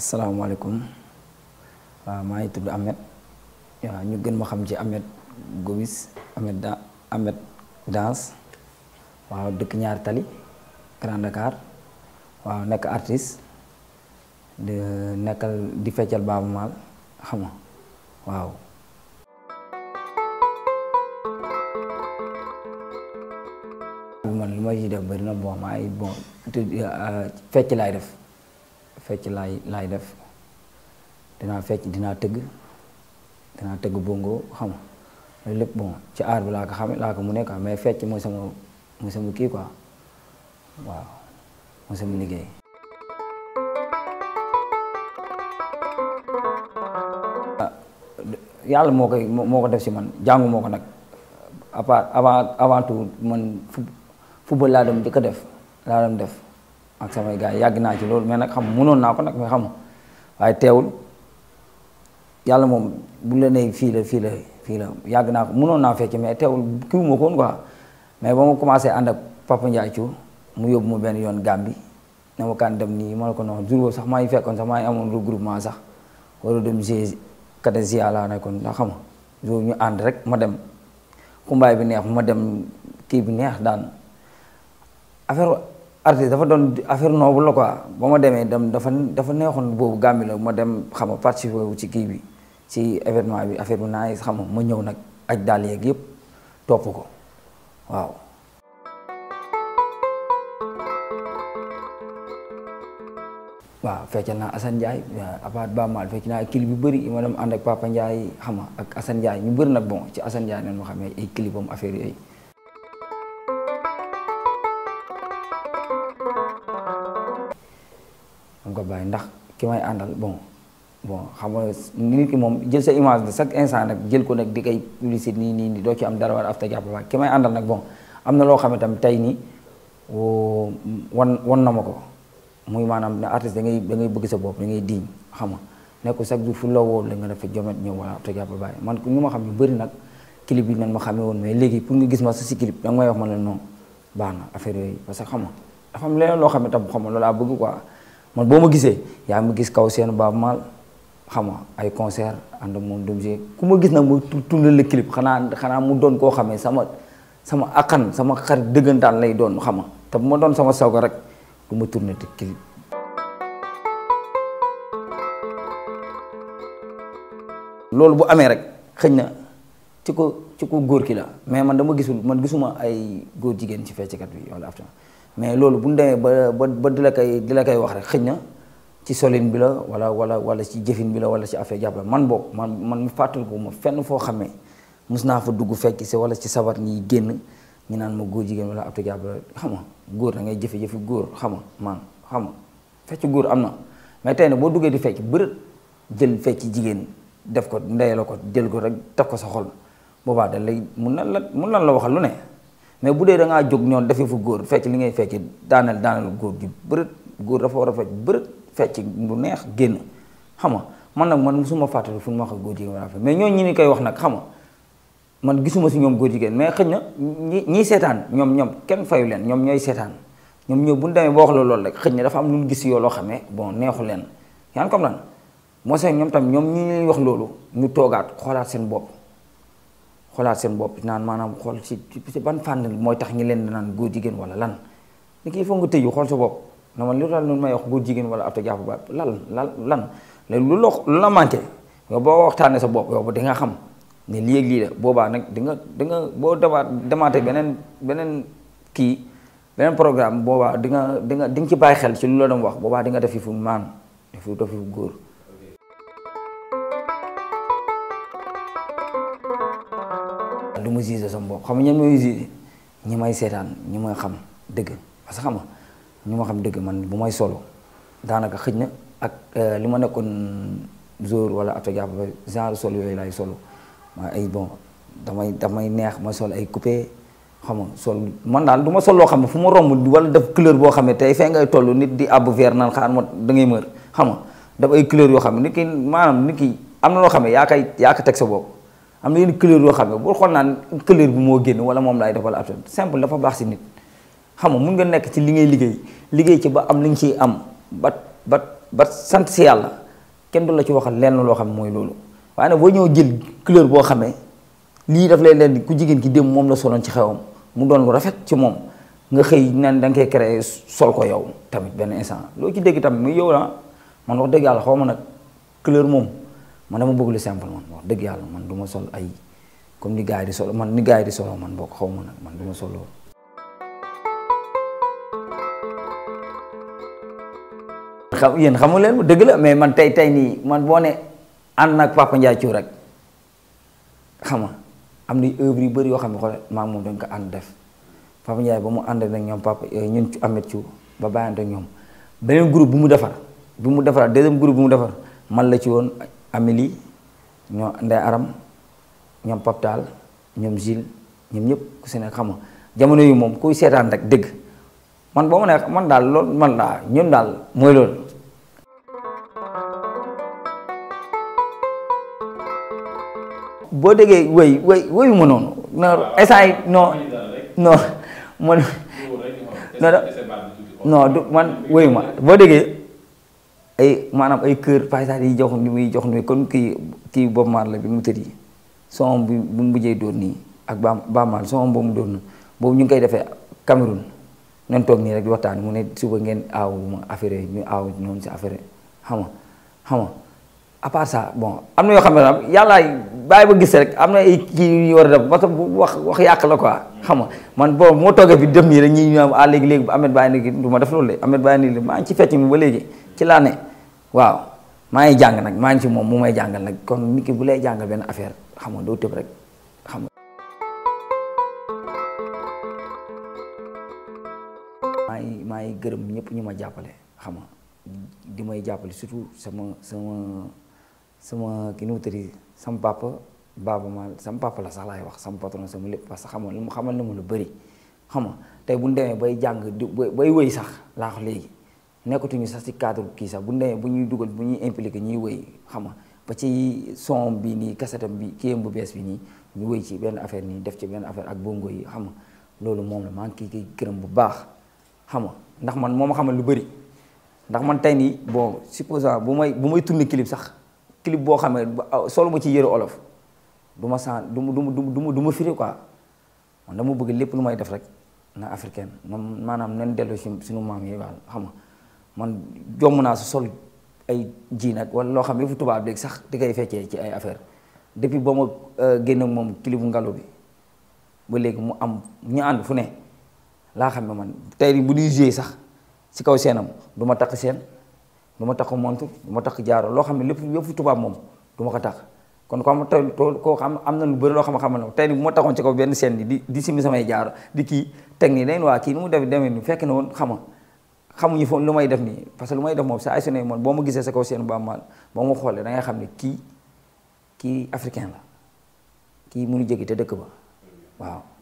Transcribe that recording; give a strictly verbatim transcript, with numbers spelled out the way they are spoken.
asalaamaaleykum waaw maa ngi tudd Ahmed waaw ñu gën ma xam ci Ahmed Gomis Ahmed da Ahmed Danse waaw dëkk ñaari tali Grand Dakar waaw nekk artiste di nekkal di feccal Baaba Maal xam nga waaw. man li ma ciy def bëri na bon maa ngi bon fecc laay def. fecc laay laay def dinaa fecc dinaa tëgg dinaa tëgg bongo xam nga loolu lépp bon ci aar bi laa ko xame laa ko mu nekk mais fecc mooy sama mooy sama kii quoi waaw mooy sama liggéey. yàlla moo koy moo ko def si man jàngu moo ko nag à part avant avant tout man football laa dem di ko def laa dem def. ak samay gars yàgg naa ci loolu mais nag xam mënoon naa ko nag mais xam waaye teewul yàlla moom bu la nee fii la fii la fii la yàgg naa ko mënoon naa fecc mais teewul kii wu ma ko woon quoi mais ba ma commencé ànd ak Papa Ndiaye Thiou mu yóbbu ma benn yoon Gambie ne ma kan dem nii ma ne ko non jour boobu sax maa ngi fekkoon sax maa ngi amoon regroupement sax wala dem g Kadesia laa nekkoon ndax xam nga jour ñu ànd rek ma dem xumbaay bi neex ma dem kii bi neex daan affaire artiste dafa doon affaire noble la quoi ba ma demee dem dafa dafa neexoon boobu Gambie la ma dem xam nga participer wu ci kii bi ci événement bi affaire bi naa xam nga ma ñëw nag aj daal yeeg yëpp topp ko waaw. waaw feccal naa Assane Ndiaye à part Baaba Maal fecc naa ay clip yu bëri ma dem ànd ak Papa Ndiaye xam nga ak Assane Ndiaye ñu bëri nag bon ci Assane Ndiaye nañ ma xamee ay clipam affaire yooyu. dama ko bàyyi ndax ki may àndal bon bon xam nga nit ki moom jël sa image de chaque instant nag jël ko nag di koy publicité nii nii nii doo ci am dara war after jàpp ki may àndal nag bon am na loo xam ne tamit tey nii wan wan na ma ko muy maanaam ne artiste da ngay da ngay bëgg sa bopp da ngay diñ xam nga nekkul chaque jour fu la woo la nga def jomet ñëw wala after jàpp bàyyi man ñu ma xam ñu bëri nag clip yi nan ma xamee woon mais léegi pour nga gis ma sa si clip da nga may wax ma la non baax na affaire yooyu parce que xam nga dafa am leneen loo xam ne tam xam nga loolu laa bëgg quoi. man boo ma gisee yaa ma gis kaw seen Baaba Maal xam nga ay concert ànd moom dem si ku ma gis nag mu tourné le clip xanaa xanaa mu doon koo xamee sama sama akkan sama xarit dëggantaan lay doon xam nga te bu ma doon sama saw ko rek du ma tourné te clip. loolu bu amee rek xëy na ci ko ci ko góor ki la mais man dama gisul man gisuma ay góor jigéen ci fecckat bi wala after mais loolu bu ñu demee ba ba ba di la koy di la koy wax rek xëy na ci solin bi la wala wala wala ci jëfin bi la wala ci affaire jàppale man boog man man fàttaliku ma fenn foo xamee mus naa fa dugg fekk si wala ci sabar ñi génn ñu naan ma góor jigéen wala affaire jàppale xam nga góor da ngay jëfe jëfi góor xam nga man xam nga fecc góor am na mais tey nag boo duggee di fecc bërët jël fecc jigéen def ko ndey la ko jël ko rek def ko sa xol boobaa da lay mun na la mun nan la waxal lu ne. mais bu dee da ngaa jóg ñoon defee fu góor fecc li ngay fecc daaneel daaneel góor gi bërët góor dafa war a fecc bërët fecc lu neex génn xam nga man nag man musuma fàttali fu ñu ma wax góor jigéen wala mais ñooñu ñi ni koy wax nag xam nga man gisuma si ñoom góor jigéen mais xëy na ñi ñiy seetaan ñoom ñoom kenn fayu leen ñoom ñooy seetaan ñoom ñëw bu ñu demee ba wax la loolu rek xëy na dafa am lu ñu gis yoo loo xamee bon neexu leen yaa ngi comme lan moo sax ñoom tam ñoom ñi ñuy wax loolu ñu toogaat xoolaat seen bopp xoolaat seen bopp naan maanaam xool ci ci ban fànn mooy tax ñi leen naan góor jigéen wala lan ni kii foog nga tëju xool sa bopp na man li daal noonu may wax góor jigéen wala after jàpp ba lan lan lan léegi lu la lu la manqué yow boo waxtaanee sa bopp yow ba di nga xam ne lii ak lii la boobaa nag di nga di nga boo demaat demaatee beneen beneen kii beneen programme boobaa di nga di nga di nga ci bàyyi xel ci lu la doon wax boobaa di nga def fi fu maan def fi def fi fu góor. du ma gisee sama bopp xam nga ñoom ñooy gisee ñi may seetaan ñi may xam dëgg parce que xam nga ñi ma xam dëgg man bu may solo daanaka xëj na ak li ma nekkoon jour wala after jàpp genre solo yooyu laay solo ma ay bon damay damay neex ma sol ay coupé xam nga sol man daal du ma sol loo xam ne fu ma romb wala def couleur boo xam ne tey fee ngay toll nit di àbb vert naan xaar ma da ngay mër xam nga daf ay couleur yoo xam ne nit ki maanaam nit ki am na loo xam ne yaa koy yaa ko teg sa bopp. am na yenn couleur yoo xam ne boo xool naan couleur bi moo génn wala moom laay def wala absolu simple dafa baax si nit xam nga mun nga nekk ci li ngay liggéey liggéey ci ba am li nga ciy am ba ba ba sant si yàlla kenn du la ci waxal lenn loo xam mooy loolu waaye nag boo ñëw jël couleur boo xamee lii daf lay leen ku jigéen ki dem moom la soloon ci xewam mu doon lu rafet ci moom nga xëy nan da nga koy créé sol ko yow tamit benn instant loo ci dégg tamit muy yow la man wax dëgg yàlla xaw ma nag couleur moom man dama bëgg lu simple man wax dëgg yàlla man du ma sol ay comme ni gars yi di solo man ni gars yi di solo man bokk xaw ma nag man du ma sol loolu. xam yéen xamu leen dëgg la mais man tey tey nii man boo ne ànd nag Papa Ndiaye Thiou rek xam nga am na œuvre yu bëri yoo xam ne xoolal maa moom dañ ko ànd def Papa Ndiaye ba mu ànd nag ñoom papa ñun ci Ameth Thiou ba bàyyante ak ñoom beneen groupe bu mu defar bu mu defaraat deuxième groupe bu mu defar man la ci woon Amélie ñoo Ndeye Aram ñoom Paptal ñoom Gilles ñoom ñëpp ku si nekk xam nga jamono yu moom kuy seetaan rek dëgg man boo ma ne man daal loolu man daa ñun daal mooy loolu. boo déggee wéy wéy wéyu ma noonu non instant yi non non man non du man wéyu ma boo déggee ay maanaam ay kër paysage yi jox ni muy jox ni kon kii kii Bob Marley bi mu tëddi son bi bu mu mujjee doon nii ak ba Bamal son boobu mu doon na boobu ñu ngi koy defee Cameroun nañ toog nii rek di waxtaan mu ne suba ngeen aaw ma affaire yi ñu aaw noonu si affaire xam nga xam nga à part ça bon am na yoo xam ne daal yàlla bàyyi ba gis rek am na ay kii yu ñu war a def parce que bu wax wax yàq la quoi xam nga man boobu moo toogee fi dem nii rek ñi ñu am ah léegi léegi Ameth bàyyi léegi du ma def loolu de Ameth bàyyi nii maa ngi ci fecc mi ba léegi ci laa ne waaw maa ngi jàng nag maa ngi ci moom mu may jàngal nag kon nit ki bu lay jàngal benn affaire xam nga doo tëb rek xam nga. maa ngi maa ngi gërëm ñëpp ñu ma jàppale xam nga di may jàppale surtout sama sama sama ki nu mu tëddi sama papa Baba Mal sama papa la sax laay wax sama patron sama lépp parce que xam nga lu mu xamal na ma lu bëri xam nga tey bu ñu demee bay jàng di bay wëy sax laa wax léegi nekkatuñu sax ci cadre kii sax bu ñu demee bu ñuy dugal bu ñuy impliqué ñuy wëy xam nga ba ci son bi nii kasetam bi kiyam bu bees bi nii ñu wëy ci benn affaire nii def ci benn affaire ak bongo yi xam nga loolu moom la maa ngi kii gërëm bu baax xam nga ndax man moo ma xamal lu bëri ndax man tey nii bon supposant bu may bu may tourner clip sax clip boo xam ne solo ma ci yëre olof du ma sant du ma du ma du ma du ma firi quoi man dama bëgg lépp lu may def rek na africaine moom maanaam nañ dellu si suñu maam yi waal xam nga man jomm naa sa sol ay ji nag wala loo xam ne fu tubaab léegi sax di koy feccee ci ay affaire depuis ba ma génn ak moom clip bu Ngalo bi ba léegi mu am ñu ànd fu ne laa xam ne man tey bu ñuy jouer sax si kaw seenam du ma takk seen du ma takk montre du ma takk jaaro loo xam ne lépp lépp fu tubaab moom du ma ko takk kon ko am tey koo xam am na lu bëri loo xam ne xam na tey bu ma taxoon ci kaw benn seen bi di di simi samay jaaro di kii teg nii dañ waa kii nu mu def demee nii fekk na woon xam nga xamuñu foofu lu may def nii parce que lu may def moom sa ay sone moom boo ma gisee sa kaw seen ba mal boo ma xoolee da ngay xam ne kii kii africain la kii mënu jéggi te dëkk ba waaw